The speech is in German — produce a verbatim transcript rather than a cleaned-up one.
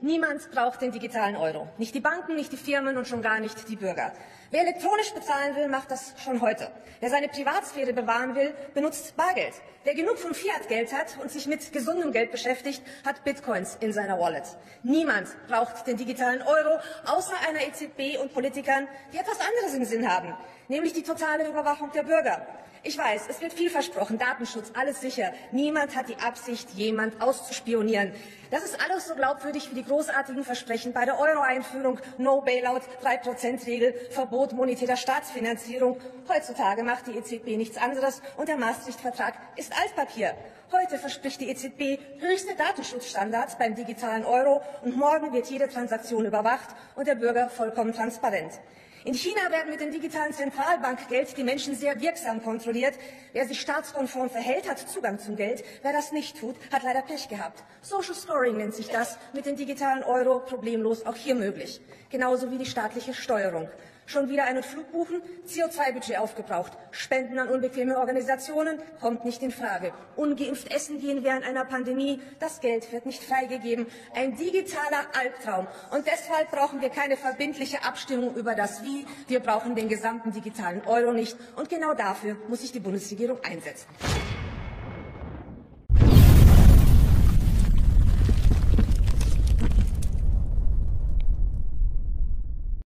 Niemand braucht den digitalen Euro. Nicht die Banken, nicht die Firmen und schon gar nicht die Bürger. Wer elektronisch bezahlen will, macht das schon heute. Wer seine Privatsphäre bewahren will, benutzt Bargeld. Wer genug von Fiat-Geld hat und sich mit gesundem Geld beschäftigt, hat Bitcoins in seiner Wallet. Niemand braucht den digitalen Euro, außer einer E Z B und Politikern, die etwas anderes im Sinn haben, nämlich die totale Überwachung der Bürger. Ich weiß, es wird viel versprochen, Datenschutz, alles sicher. Niemand hat die Absicht, jemand auszuspionieren. Das ist alles so glaubwürdig wie die großartigen Versprechen bei der Euro-Einführung, No-Bailout, drei Prozent Regel, Verbot monetärer Staatsfinanzierung. Heutzutage macht die E Z B nichts anderes und der Maastricht-Vertrag ist Altpapier. Heute verspricht die E Z B höchste Datenschutzstandards beim digitalen Euro und morgen wird jede Transaktion überwacht und der Bürger vollkommen transparent. In China werden mit dem digitalen Zentralbankgeld die Menschen sehr wirksam kontrolliert. Wer sich staatskonform verhält, hat Zugang zum Geld. Wer das nicht tut, hat leider Pech gehabt. Social Scoring nennt sich das, mit dem digitalen Euro problemlos auch hier möglich. Genauso wie die staatliche Steuerung. Schon wieder einen Flug buchen, C O zwei Budget aufgebraucht. Spenden an unbequeme Organisationen kommt nicht in Frage. Ungeimpft essen gehen während einer Pandemie, das Geld wird nicht freigegeben. Ein digitaler Albtraum. Und deshalb brauchen wir keine verbindliche Abstimmung über das Wie. Wir brauchen den gesamten digitalen Euro nicht. Und genau dafür muss sich die Bundesregierung einsetzen.